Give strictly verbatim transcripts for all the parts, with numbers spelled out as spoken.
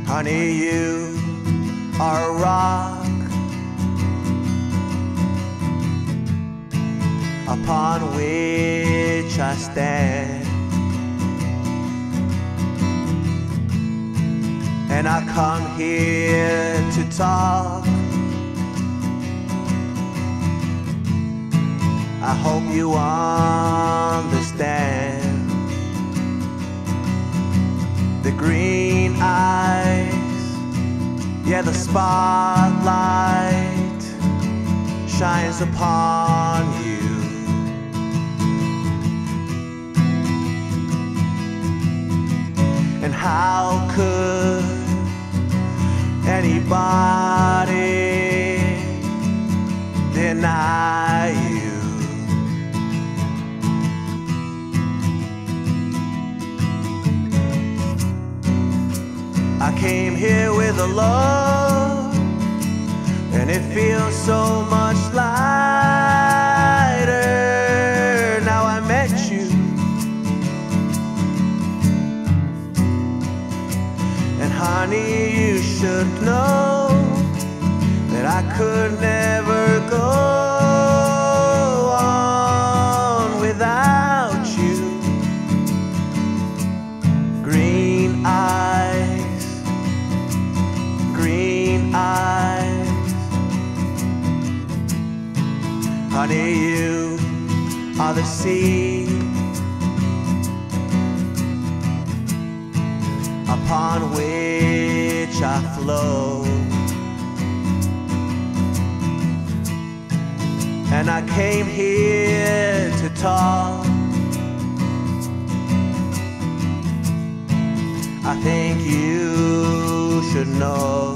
Honey, you are a rock upon which I stand, and I come here to talk. I hope you understand. The green eyes, yeah, the spotlight shines upon you. And how could anybody deny you? I came here with a love, and it feels so much lighter now I met you. And honey, you should know that I could never go on without you. Green eyes, green eyes, honey, you are the sea upon which I flow. And I came here to talk. I think you should know.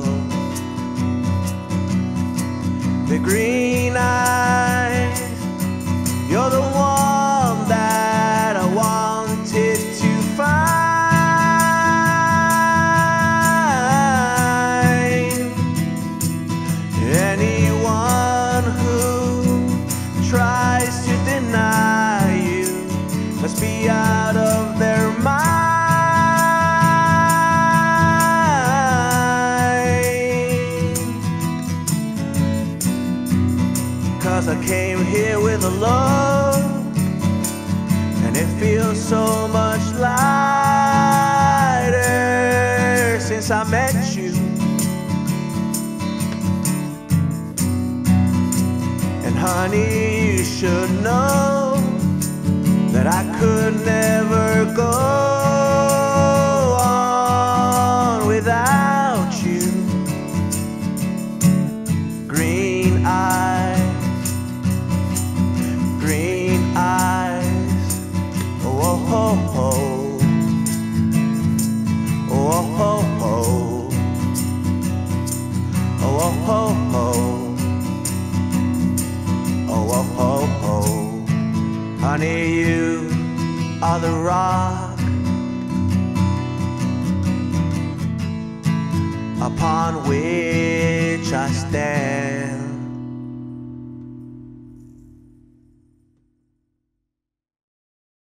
The green eyes, you're the one that I wanted to find. Anyone who tries to deny you must be out of their mind. 'Cause I came here with a love, and it feels so much lighter since I met you. And honey, you should know that I could never go on without you. Green eyes, green eyes, oh, oh, oh, oh, oh, oh, oh, oh, oh, oh. Oh, oh, oh, oh. Honey, you are the rock upon which I stand.